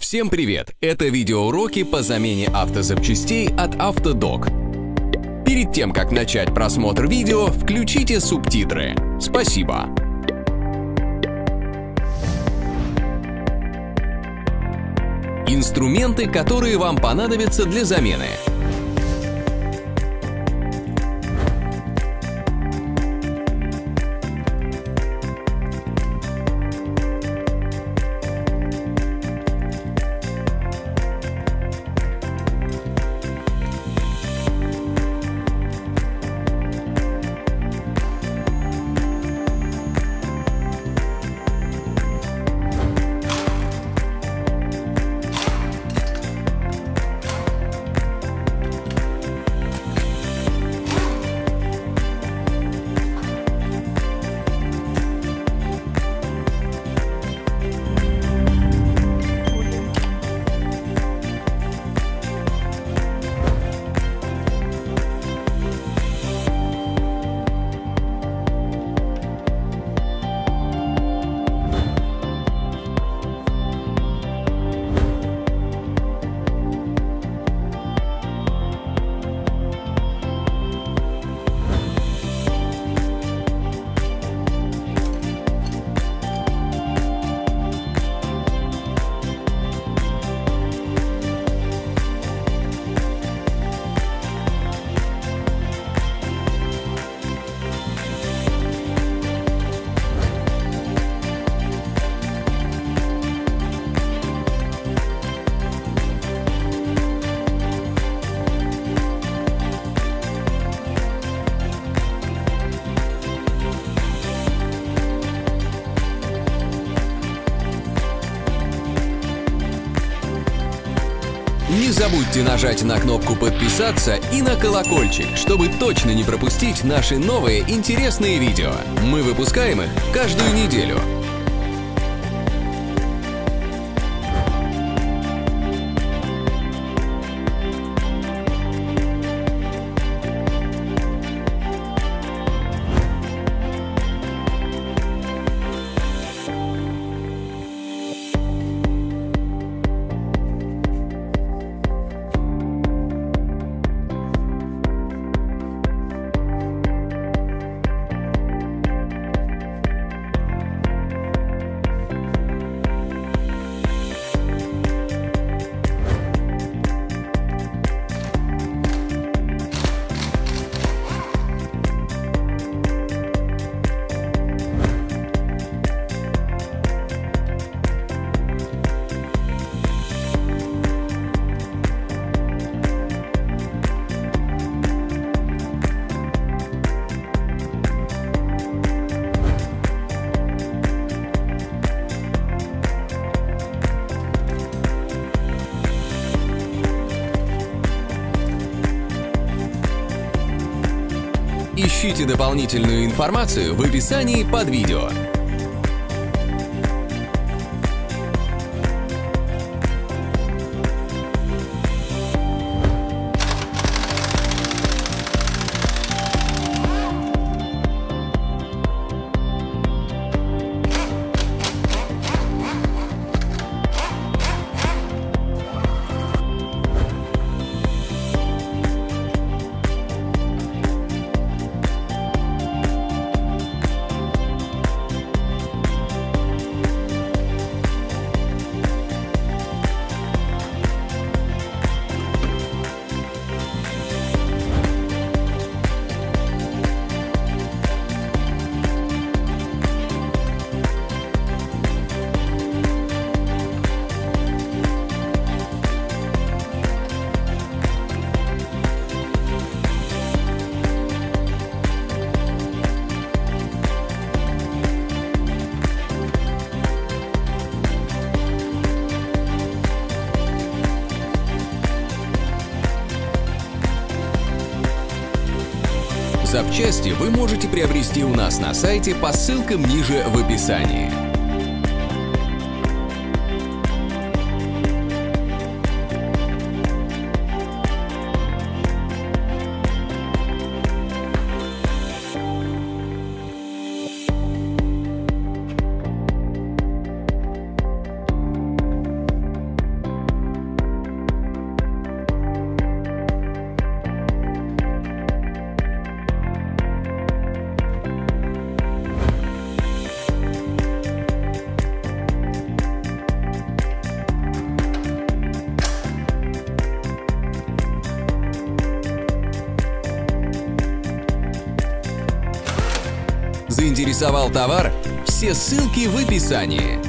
Всем привет! Это видеоуроки по замене автозапчастей от Автодок. Перед тем, как начать просмотр видео, включите субтитры. Спасибо! Инструменты, которые вам понадобятся для замены. Не забудьте нажать на кнопку «Подписаться» и на колокольчик, чтобы точно не пропустить наши новые интересные видео. Мы выпускаем их каждую неделю. Ищите дополнительную информацию в описании под видео. Запчасти вы можете приобрести у нас на сайте по ссылкам ниже в описании. Заинтересовал товар? Все ссылки в описании.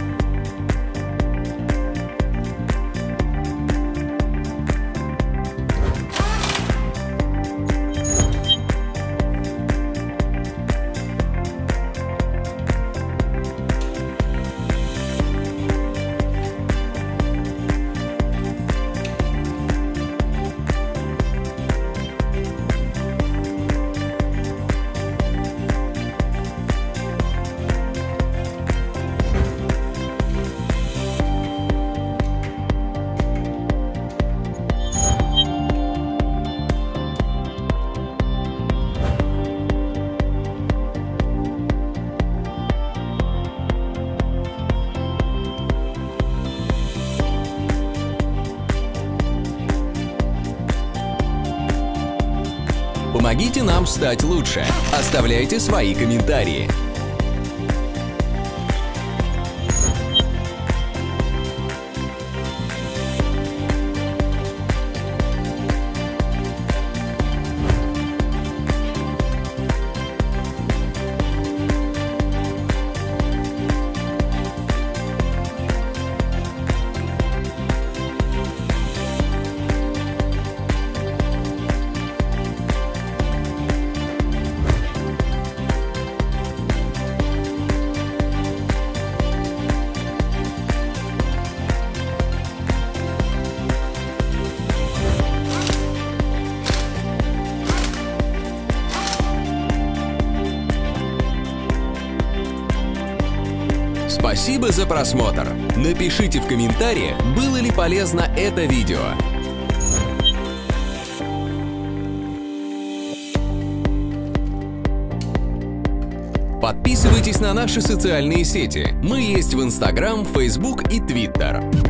Помогите нам стать лучше. Оставляйте свои комментарии. Спасибо за просмотр! Напишите в комментариях, было ли полезно это видео. Подписывайтесь на наши социальные сети. Мы есть в Instagram, Facebook и Twitter.